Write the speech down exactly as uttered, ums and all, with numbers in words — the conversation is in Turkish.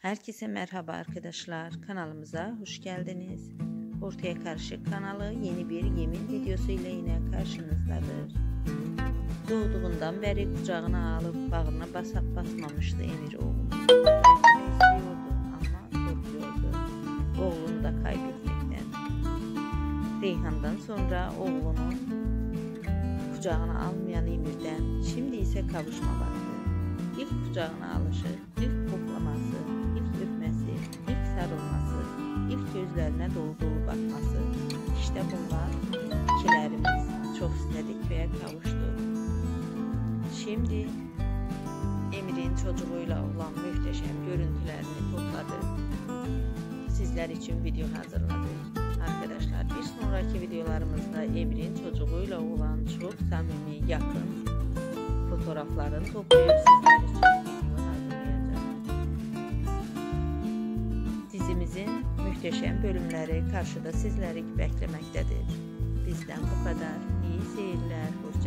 Herkese merhaba arkadaşlar, kanalımıza hoş geldiniz. Ortaya Karışık kanalı yeni bir yemin videosu ile yine karşınızdadır. Doğduğundan beri kucağına alıp bağrına basıp basmamıştı Emir oğlunu. Belki istiyordu ama korkuyordu oğlunu da kaybetmekten. Reyhan'dan sonra oğlunu kucağına almayan Emir'den şimdi ise kavuşma vakti. İlk kucağına alışı, ilk koklaması, ilk öpmesi, ilk sarılması, ilk gözlerine dolu dolu bakması. İşte bunlar ikilerimiz çok istedik ve kavuştuk. Şimdi Emir'in çocuğuyla olan muhteşem görüntülerini topladık. Sizler için video hazırladık. Arkadaşlar bir sonraki videolarımızda Emir'in çocuğuyla olan çok samimi, yakın fotoğraflarını toplayıp sizler için video hazırlayacağım. Dizimizin muhteşem bölümleri karşıda sizleri beklemektedir. Bizden bu kadar. İyi seyirler. Hoşça